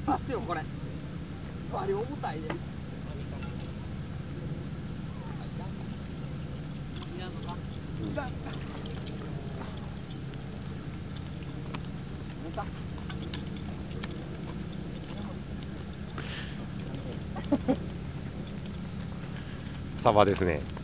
ますよこれ。バリ重たいで。 サバですね。